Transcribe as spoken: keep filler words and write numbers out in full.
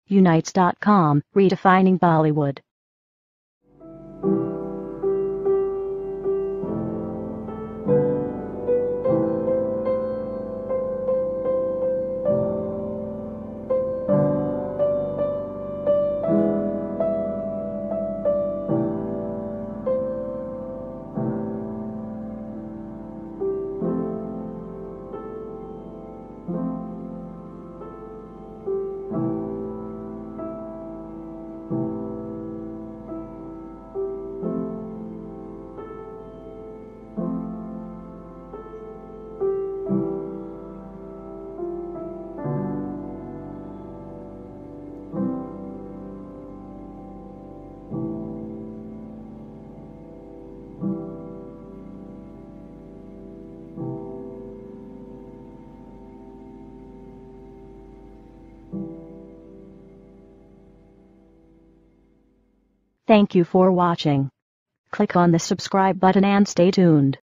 unites dot com, redefining Bollywood. Thank you for watching. Click on the subscribe button and stay tuned.